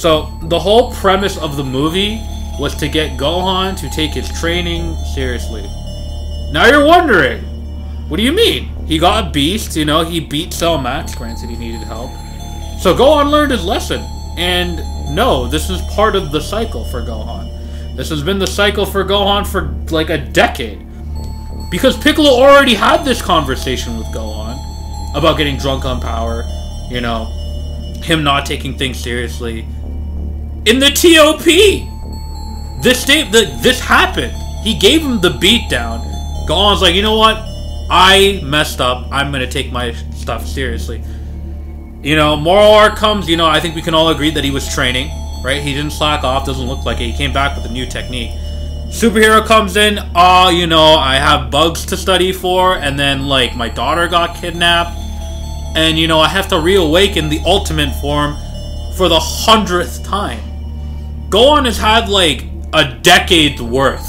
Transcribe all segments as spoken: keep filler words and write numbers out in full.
So, the whole premise of the movie was to get Gohan to take his training seriously. Now you're wondering, what do you mean? He got Beast, you know, he beat Cell Max, granted he needed help. So Gohan learned his lesson. And no, this is part of the cycle for Gohan. This has been the cycle for Gohan for like a decade. Because Piccolo already had this conversation with Gohan about getting drunk on power, you know, him not taking things seriously. In the T O P! This state, the, this happened. He gave him the beatdown. Gohan's like, you know what? I messed up. I'm gonna take my stuff seriously. You know, moral arc comes, you know, I think we can all agree that he was training, right? He didn't slack off, doesn't look like it. He came back with a new technique. Superhero comes in, oh, you know, I have bugs to study for, and then, like, my daughter got kidnapped, and, you know, I have to reawaken the ultimate form for the hundredth time. Gohan has had, like, a decade's worth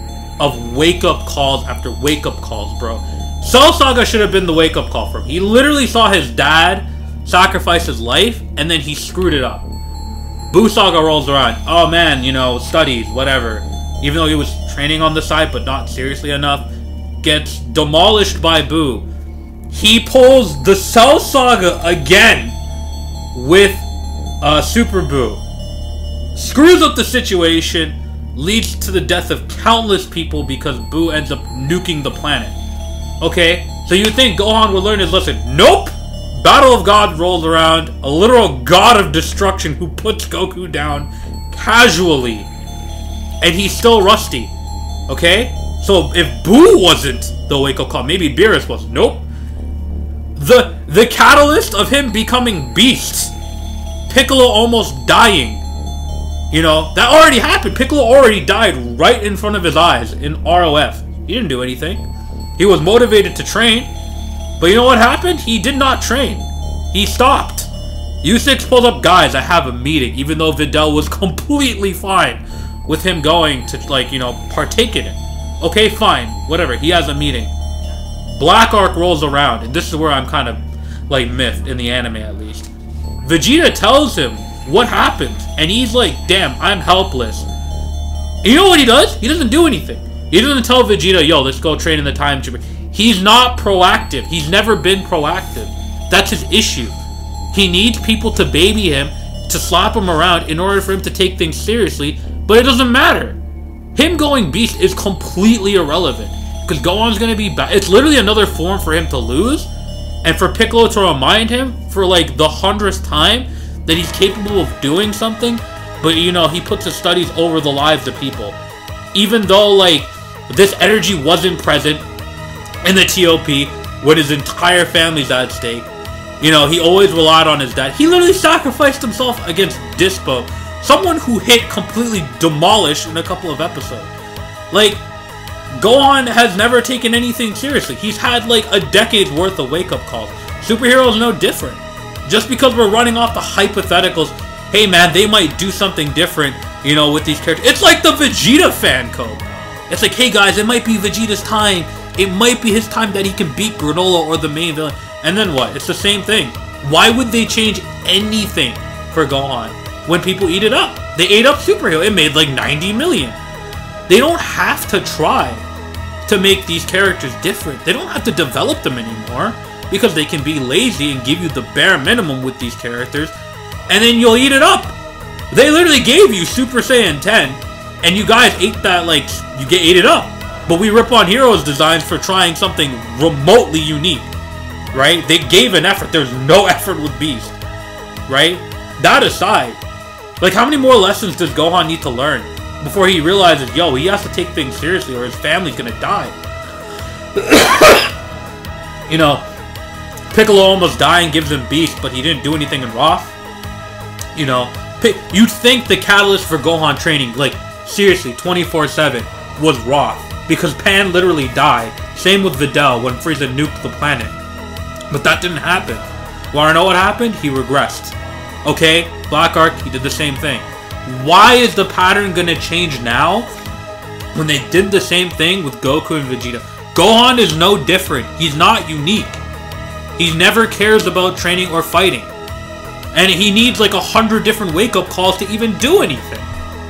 of wake-up calls after wake-up calls, bro. Cell Saga should have been the wake-up call for him. He literally saw his dad sacrifice his life, and then he screwed it up. Buu Saga rolls around. Oh man, you know, studies, whatever. Even though he was training on the side, but not seriously enough, gets demolished by Buu. He pulls the Cell Saga again with uh, Super Buu. Screws up the situation, leads to the death of countless people because Buu ends up nuking the planet. Okay, so you think Gohan would learn his lesson. Nope! Battle of Gods rolls around, a literal god of destruction who puts Goku down casually. And he's still rusty. Okay? So if Buu wasn't the wake-up call, maybe Beerus was. Nope. The, the catalyst of him becoming Beast. Piccolo almost dying. You know, that already happened. Piccolo already died right in front of his eyes in R O F. He didn't do anything. He was motivated to train. But you know what happened? He did not train. He stopped. U six pulled up, guys, I have a meeting, even though Videl was completely fine with him going to, like, you know, partake in it. Okay, fine. Whatever. He has a meeting. Black Arc rolls around, and this is where I'm kind of, like, miffed, in the anime at least. Vegeta tells him what happened, and he's like, damn, I'm helpless. And you know what he does? He doesn't do anything. He doesn't tell Vegeta, yo, let's go train in the time chamber. He's not proactive. He's never been proactive. That's his issue. He needs people to baby him, to slap him around in order for him to take things seriously, but it doesn't matter. Him going Beast is completely irrelevant, because Gohan's going to be bad. It's literally another form for him to lose, and for Piccolo to remind him for like the hundredth time that he's capable of doing something, but you know, he puts his studies over the lives of people. Even though like this energy wasn't present in the T O P when his entire family's at stake. You know, he always relied on his dad. He literally sacrificed himself against Dispo, someone who hit completely demolished in a couple of episodes. Like, Gohan has never taken anything seriously. He's had like a decade's worth of wake-up calls. Superheroes no different. Just because we're running off the hypotheticals, hey man, they might do something different, you know, with these characters. It's like the Vegeta fan code. It's like, hey guys, it might be Vegeta's time. It might be his time that he can beat Granola or the main villain. And then what? It's the same thing. Why would they change anything for Gohan when people eat it up? They ate up Superhero. It made like ninety million. They don't have to try to make these characters different. They don't have to develop them anymore because they can be lazy and give you the bare minimum with these characters, and then you'll eat it up. They literally gave you Super Saiyan ten, and you guys ate that like, you get ate it up. But we rip on Heroes designs for trying something remotely unique, right? They gave an effort. There's no effort with Beast, right? That aside, like how many more lessons does Gohan need to learn before he realizes, yo, he has to take things seriously or his family's gonna die? You know, Piccolo almost dying gives him Beast, but he didn't do anything in Roth. You know, you'd think the catalyst for Gohan training, like, seriously, twenty-four seven, was Roth. Because Pan literally died. Same with Videl when Frieza nuked the planet. But that didn't happen. Wanna know what happened? He regressed. Okay? Black Arc, he did the same thing. Why is the pattern gonna change now when they did the same thing with Goku and Vegeta? Gohan is no different. He's not unique. He never cares about training or fighting. And he needs like a hundred different wake-up calls to even do anything.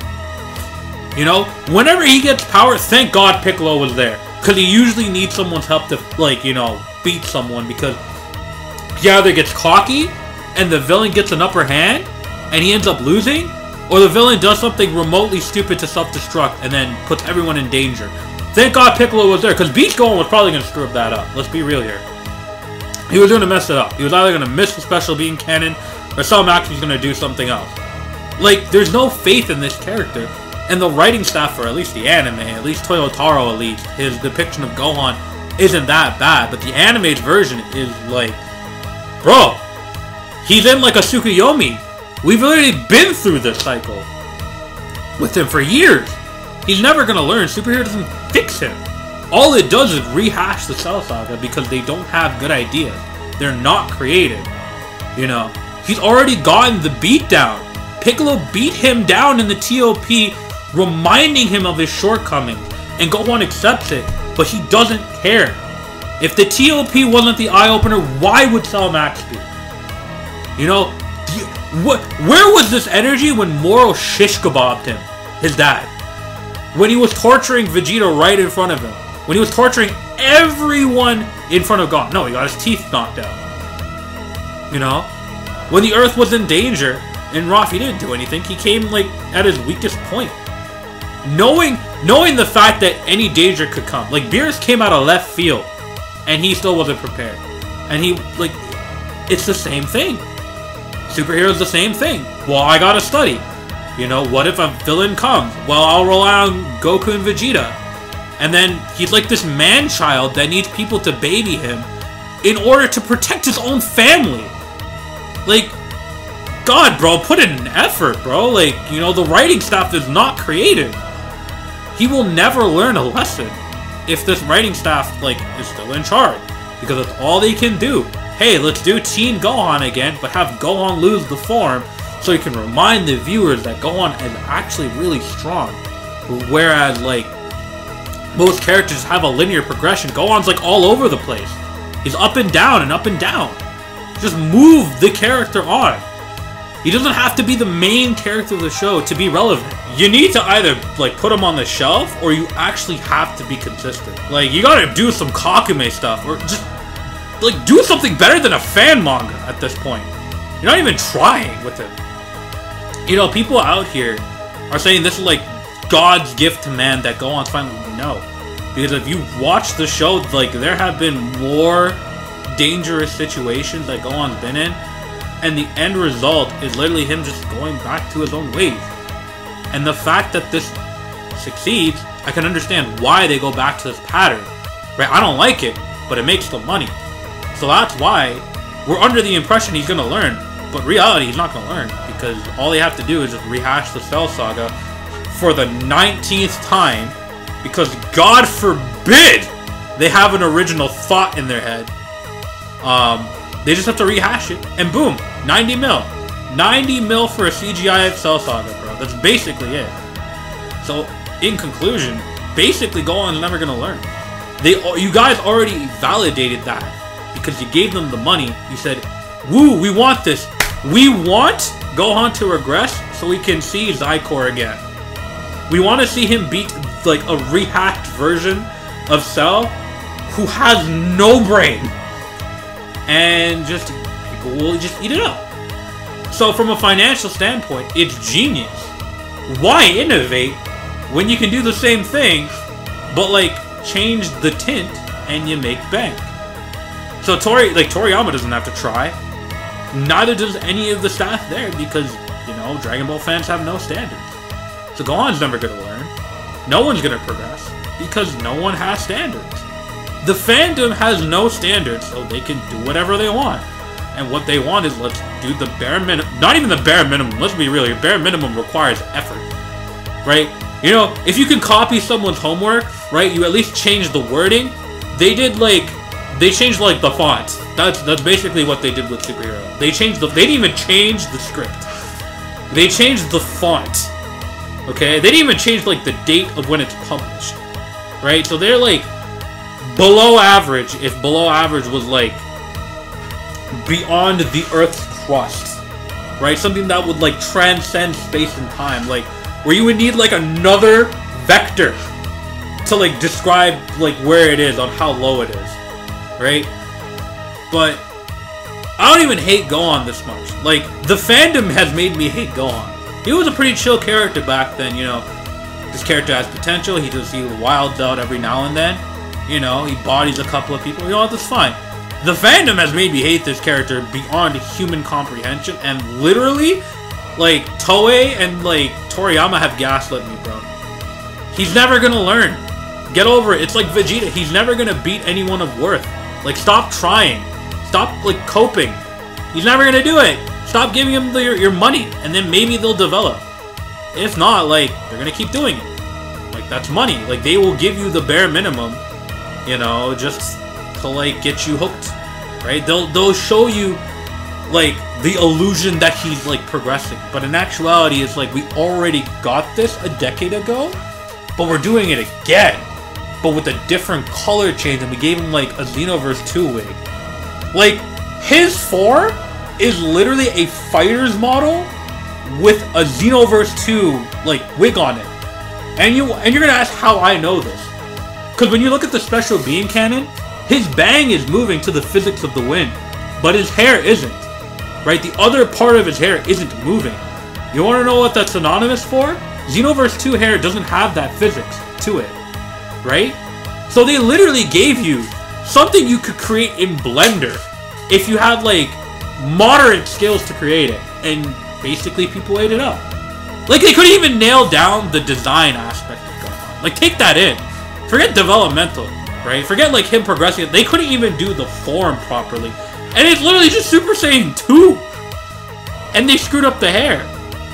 You know? Whenever he gets power, thank God Piccolo was there. Because he usually needs someone's help to, like, you know, beat someone. Because he either gets cocky and the villain gets an upper hand and he ends up losing, or the villain does something remotely stupid to self-destruct and then puts everyone in danger. Thank God Piccolo was there, because Beast Gohan was probably going to screw up that up. Let's be real here. He was going to mess it up. He was either going to miss the special beam cannon, or Cell Max was going to do something else. Like, there's no faith in this character. And the writing staff for at least the anime, at least Toyotaro at least, his depiction of Gohan isn't that bad. But the animated version is like, bro, he's in like a Tsukuyomi. We've already been through this cycle with him for years. He's never going to learn. Superhero doesn't fix him. All it does is rehash the Cell Saga because they don't have good ideas. They're not creative. You know, he's already gotten the beat down. Piccolo beat him down in the T O P, reminding him of his shortcomings. And Gohan accepts it, but he doesn't care. If the T O P wasn't the eye-opener, why would Cell Max be? You know, what? Where was this energy when Moro shish kebabbed him? His dad. When he was torturing Vegeta right in front of him. When he was torturing everyone in front of God. No, he got his teeth knocked out. You know? When the Earth was in danger, and Raph, he didn't do anything. He came, like, at his weakest point. Knowing knowing the fact that any danger could come. Like, Beerus came out of left field, and he still wasn't prepared. And he, like, it's the same thing. Superhero's the same thing. Well, I gotta study. You know, what if a villain comes? Well, I'll rely on Goku and Vegeta. And then he's like this man-child that needs people to baby him in order to protect his own family. Like, God, bro, put in an effort, bro. Like, you know, the writing staff is not creative. He will never learn a lesson if this writing staff, like, is still in charge. Because that's all they can do. Hey, let's do Teen Gohan again, but have Gohan lose the form so you can remind the viewers that Gohan is actually really strong. Whereas, like, most characters have a linear progression. Gohan's, like, all over the place. He's up and down and up and down. Just move the character on. He doesn't have to be the main character of the show to be relevant. You need to either, like, put him on the shelf, or you actually have to be consistent. Like, you gotta do some Kakume stuff, or just, like, do something better than a fan manga at this point. You're not even trying with him. You know, people out here are saying this is, like, God's gift to man that Gohan's finally no. Because if you watch the show, like, there have been more dangerous situations that Gohan's been in, and the end result is literally him just going back to his own ways. And the fact that this succeeds, I can understand why they go back to this pattern. Right? I don't like it, but it makes the money. So that's why we're under the impression he's gonna learn. But reality, he's not gonna learn. Because all they have to do is just rehash the Cell Saga for the nineteenth time. Because God forbid they have an original thought in their head. Um, they just have to rehash it. And boom, ninety mil. ninety mil for a C G I Cell Saga, bro. That's basically it. So, in conclusion, basically Gohan's never gonna learn. They, you guys already validated that. Because you gave them the money. You said, woo, we want this. We want Gohan to regress so we can see Zycor again. We want to see him beat, like, a rehacked version of Cell who has no brain. And just, people will just eat it up. So from a financial standpoint, it's genius. Why innovate when you can do the same thing, but, like, change the tint and you make bank? So Tori, like, Toriyama doesn't have to try. Neither does any of the staff there because, you know, Dragon Ball fans have no standards. So Gohan's never gonna learn. No one's gonna progress because no one has standards. The fandom has no standards, so they can do whatever they want. And what they want is, let's do the bare minimum. Not even the bare minimum. Let's be real. Your bare minimum requires effort, right? You know, if you can copy someone's homework, right? You at least change the wording. They did like, they changed like the font. That's that's basically what they did with Superhero. They changed the. They didn't even change the script. They changed the font. Okay, they didn't even change like the date of when it's published, right? So they're like below average. If below average was like beyond the Earth's crust, right? Something that would like transcend space and time, like where you would need like another vector to like describe like where it is on how low it is, right? But I don't even hate Gohan this much. Like, the fandom has made me hate Gohan. He was a pretty chill character back then, you know. This character has potential. He just he wilds out every now and then. You know, he bodies a couple of people. You know, that's fine. The fandom has made me hate this character beyond human comprehension. And literally, like, Toei and, like, Toriyama have gaslit me, bro. He's never gonna learn. Get over it. It's like Vegeta. He's never gonna beat anyone of worth. Like, stop trying. Stop, like, coping. He's never gonna do it. Stop giving him the, your, your money, and then maybe they'll develop. If not, like, they're gonna keep doing it. Like, that's money. Like, they will give you the bare minimum, you know, just to, like, get you hooked, right? They'll, they'll show you, like, the illusion that he's, like, progressing. But in actuality, it's like, we already got this a decade ago, but we're doing it again. But with a different color change, and we gave him, like, a Xenoverse two wig. Like, his form is literally a fighter's model with a Xenoverse two, like, wig on it. And, you, and you're gonna ask how I know this. Because when you look at the special beam cannon, his bang is moving to the physics of the wind. But his hair isn't. Right? The other part of his hair isn't moving. You wanna know what that's synonymous for? Xenoverse two hair doesn't have that physics to it. Right? So they literally gave you something you could create in Blender if you had, like, moderate skills to create it. And basically people ate it up. Like, they couldn't even nail down the design aspect of Gohan. Like, take that in. Forget developmental, right? Forget, like, him progressing. They couldn't even do the form properly. And it's literally just Super Saiyan two. And they screwed up the hair.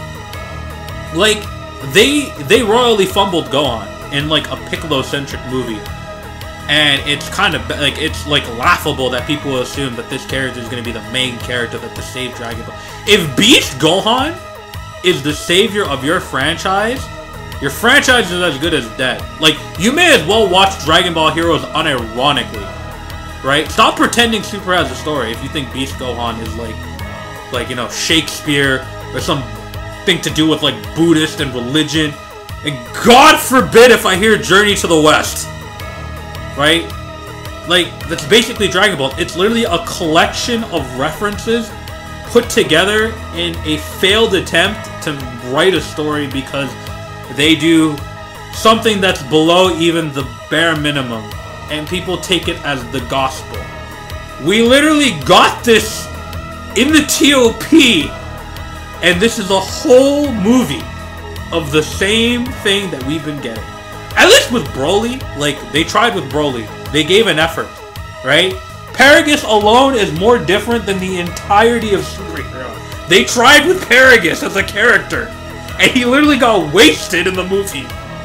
Like, they, they royally fumbled Gohan in, like, a Piccolo-centric movie. And it's kind of, like, it's, like, laughable that people assume that this character is going to be the main character that to save Dragon Ball. If Beast Gohan is the savior of your franchise, your franchise is as good as dead. Like, you may as well watch Dragon Ball Heroes unironically, right? Stop pretending Super has a story if you think Beast Gohan is, like, like, you know, Shakespeare or something to do with, like, Buddhist and religion. And God forbid if I hear Journey to the West. Right? Like, that's basically Dragon Ball. It's literally a collection of references put together in a failed attempt to write a story because they do something that's below even the bare minimum. And people take it as the gospel. We literally got this in the T O P. And this is a whole movie of the same thing that we've been getting. At least with Broly, like, they tried with Broly. They gave an effort, right? Paragus alone is more different than the entirety of Superhero. They tried with Paragus as a character, and he literally got wasted in the movie.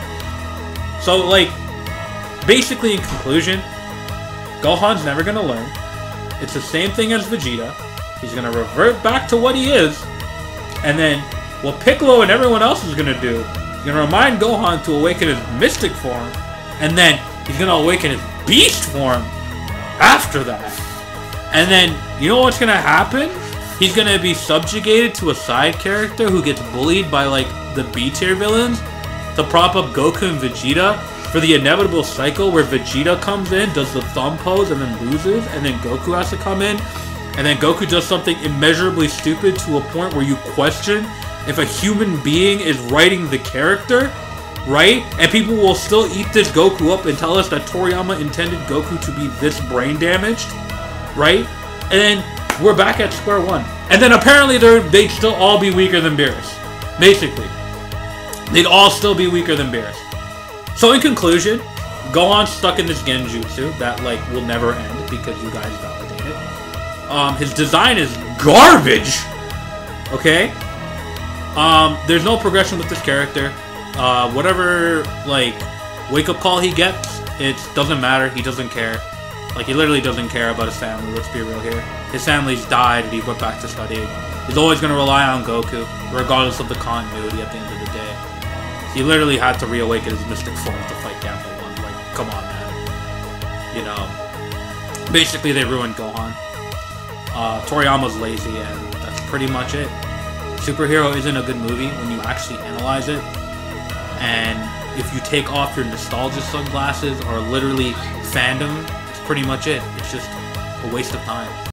So, like, basically in conclusion, Gohan's never gonna learn. It's the same thing as Vegeta. He's gonna revert back to what he is, and then what Piccolo and everyone else is gonna do, he's gonna remind Gohan to awaken his mystic form, and then he's gonna awaken his beast form after that. And then, you know what's gonna happen? He's gonna be subjugated to a side character who gets bullied by, like, the B-tier villains to prop up Goku and Vegeta for the inevitable cycle where Vegeta comes in, does the thumb pose, and then loses, and then Goku has to come in, and then Goku does something immeasurably stupid to a point where you question if a human being is writing the character, right? And people will still eat this Goku up and tell us that Toriyama intended Goku to be this brain damaged, right? And then we're back at square one. And then apparently they're, they'd still all be weaker than Beerus. Basically. They'd all still be weaker than Beerus. So in conclusion, Gohan's stuck in this Genjutsu that, like, will never end because you guys validate it. Um, his design is garbage! Okay? Um, there's no progression with this character. Uh, whatever, like, wake-up call he gets, it doesn't matter. He doesn't care. Like, he literally doesn't care about his family, let's be real here. His family's died and he went back to studying. He's always going to rely on Goku, regardless of the continuity at the end of the day. He literally had to reawaken his mystic form to fight Gamma one. Like, come on, man. You know. Basically, they ruined Gohan. Uh, Toriyama's lazy, and that's pretty much it. Superhero isn't a good movie when you actually analyze it. And if you take off your nostalgia sunglasses or literally fandom, it's pretty much it. It's just a waste of time.